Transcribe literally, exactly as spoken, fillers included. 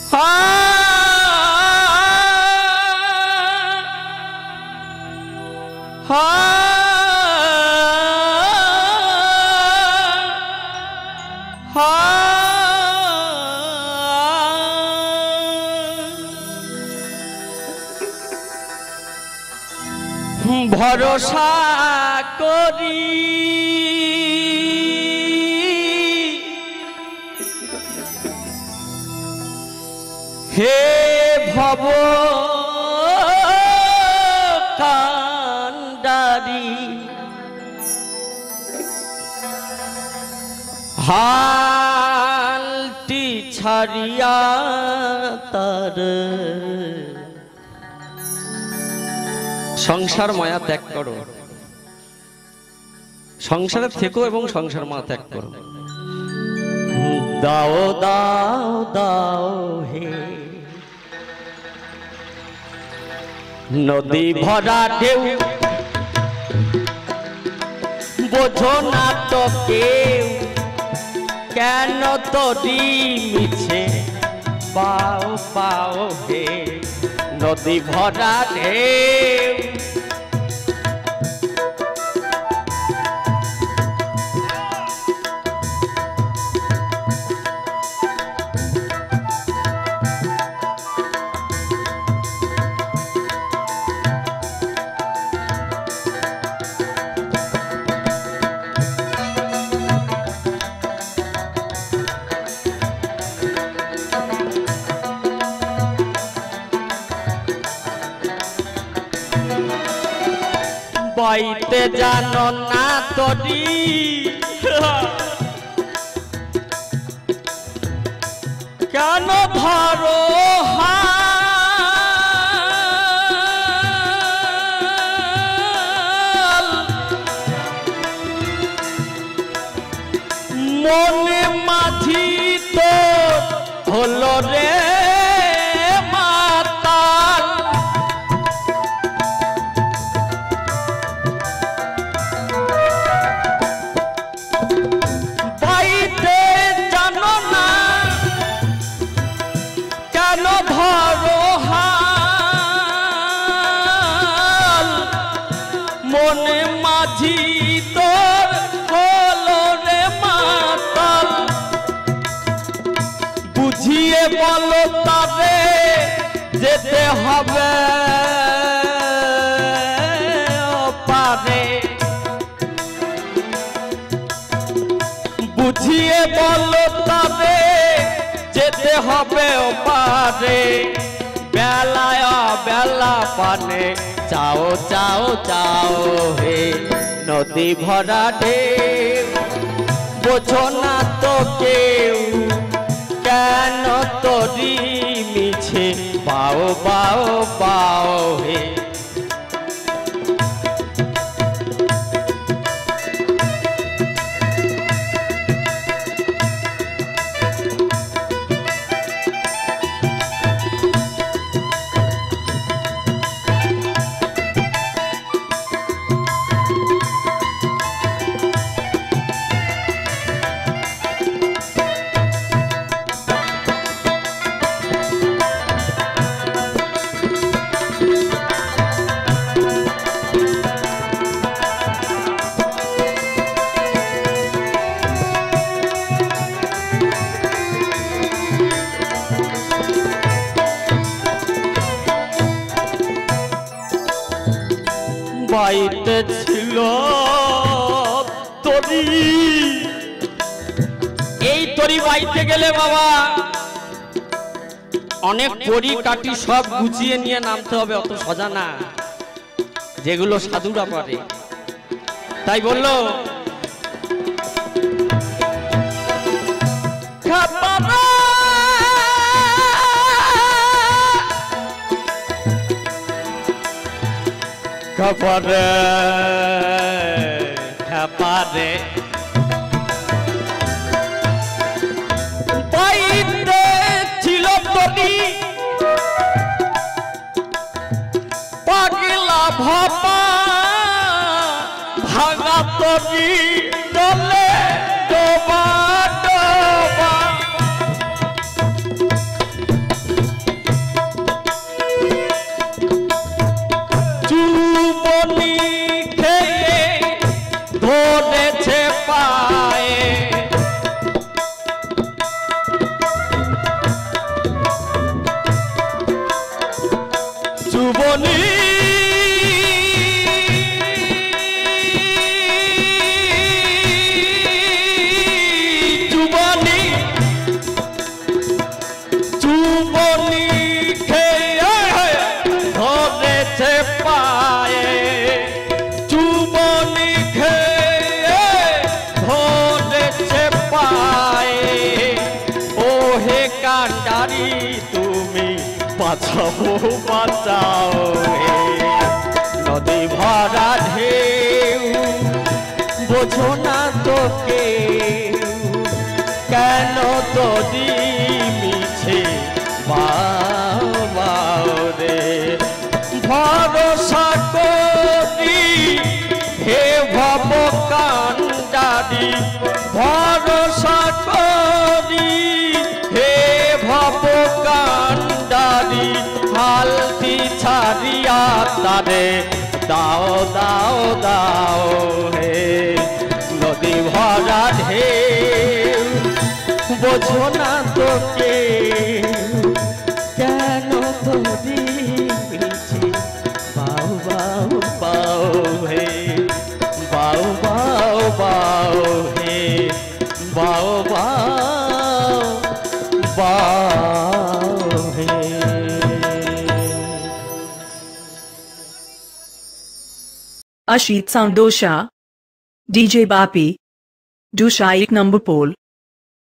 হা হা হা ভরসা করি হে ভব কান্ডারি হালটি ছাড়িয়া তার সংসার মায়া ত্যাগ করো, সংসারে থেকো এবং সংসার মায়া ত্যাগ করো। দাও দাও দাও হে নদী ভরা ঢেউ, বোঝো না তো কেউ কেন তোরি মিছে পাও পাও হে নদী ভরা ঢেউ। বাইতে জানো না তোরি কেন ধরো হাল মনে মাঝি তো হলো রে মনে মাঝি তোর হলো রে মাতাল। বুঝিয়ে বলো তবে যেতে হবে পারে, বুঝিয়ে বলো তবে যেতে হবে পারে। বেলায় বেলা পানে চাও চাও চাও হে নদী ভরা ঢেউ, বোঝো না তো কেউ কেন তোরি মিছে পাও পাও পাও হে। বাইতে ছিল তরি, এই তরি বাইতে গেলে বাবা অনেক পরি কাটি সব গুছিয়ে নিয়ে নামতে হবে, অত সোজা না যেগুলো সাধুরা পারে। তাই বললো খপরে খপারে বাইতে ছিল তরি পাগলা ভাপা ভাঙা তরি চলে ডোবা ডোবা কান্ডারি তুমি বাঁচাও বাঁচাও হে নদী ভরা ঢেউ বোঝো না তোকে কেন তোদি মিছে বাও রে ভরসা করি হে ভব কান্ডারি ভরসা করি হে ভব কান্ডারি হালতি ছাড়িয়া তারে দাও দাও দাও হে নদী ভরা ঢেউ বোঝো না তোকে কেন তোরি মিছে বাউ বাউ বাউ হে বাউ বাউ বাউ হে বাউ বাউ বাউ হে। Ashit Sound Dosha D J Bapi Dosha एक नंबर पोल।